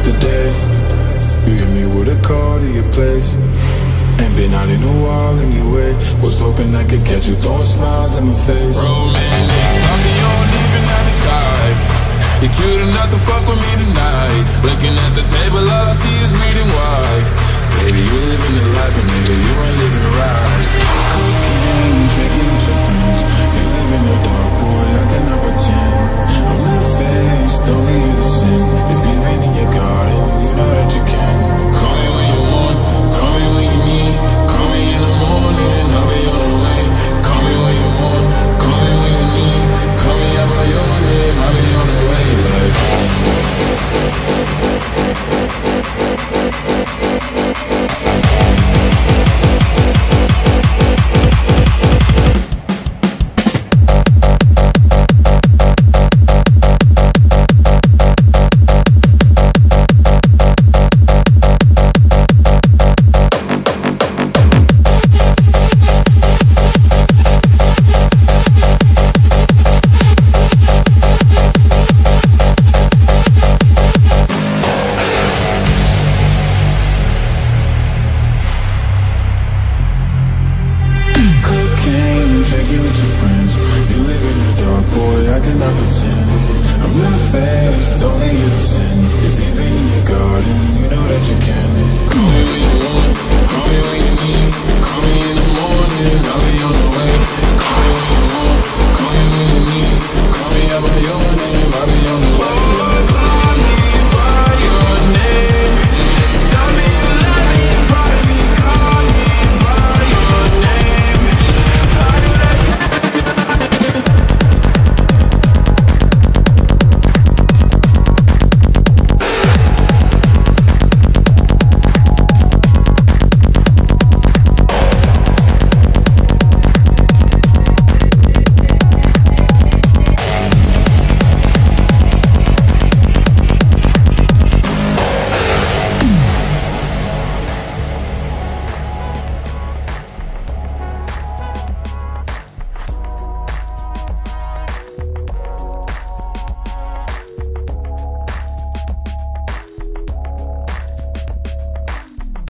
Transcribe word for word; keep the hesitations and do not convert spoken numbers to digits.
yesterday. You hit me with a call to your place. Ain't been out in a while anyway. Was hoping I could catch you throwing smiles in my face. Romantic talking, you don't even have to try. You're cute enough to fuck with me tonight. Looking at the table, all I see is reading wide. Baby, you living the life, and nigga, you ain't living it right. Cocaine and drinking with your friends. You live in the dark, boy, I cannot pretend. I'm not faced, only you to sin. If you've been in your garden, you know that you can. Call me when you want, call me when you need. Call me in the morning, I'll be on the way. Call me when you want, call me when you need. Call me out by your name, I'll be on the way. Like I'm not faced, only you to sin. If you've been in your garden, you know that you can. Call me when you